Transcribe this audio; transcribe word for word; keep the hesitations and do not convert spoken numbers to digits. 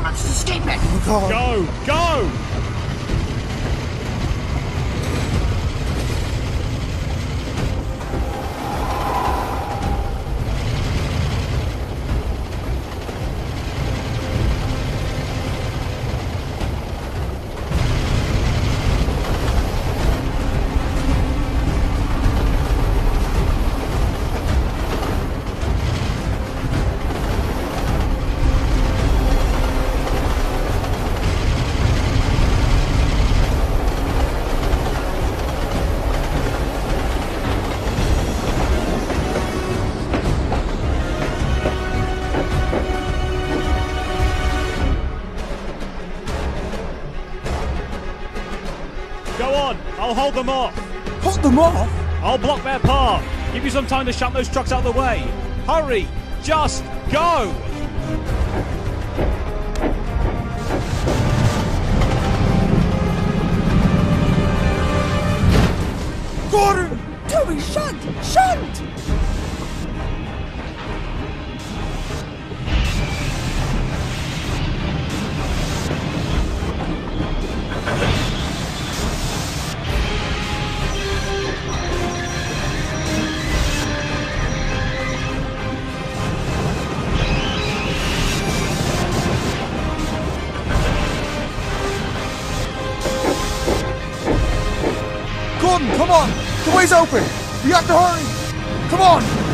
monsters escaping. Oh, God. Go! Go! Go on, I'll hold them off. Hold them off? I'll block their path. Give you some time to shut those trucks out of the way. Hurry, just go! Gordon! Toby, shunt! Shunt! Gordon, come on! The way's open! We have to hurry! Come on!